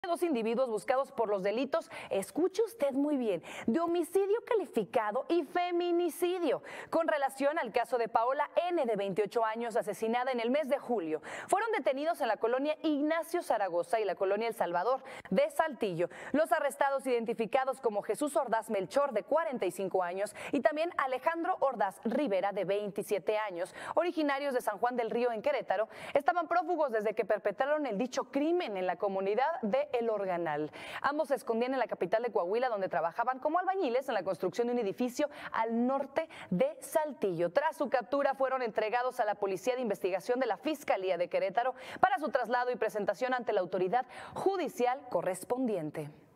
Dos individuos buscados por los delitos, escuche usted muy bien, de homicidio calificado y feminicidio, con relación al caso de Paola N., de 28 años, asesinada en el mes de julio. Fueron detenidos en la colonia Ignacio Zaragoza y la colonia El Salvador de Saltillo. Los arrestados, identificados como Jesús Ordaz Melchor, de 45 años, y también Alejandro Ordaz Rivera, de 27 años, originarios de San Juan del Río, en Querétaro, estaban prófugos desde que perpetraron el dicho crimen en la comunidad de El Organal. Ambos se escondían en la capital de Coahuila, donde trabajaban como albañiles en la construcción de un edificio al norte de Saltillo. Tras su captura, fueron entregados a la Policía de Investigación de la Fiscalía de Querétaro para su traslado y presentación ante la autoridad judicial correspondiente.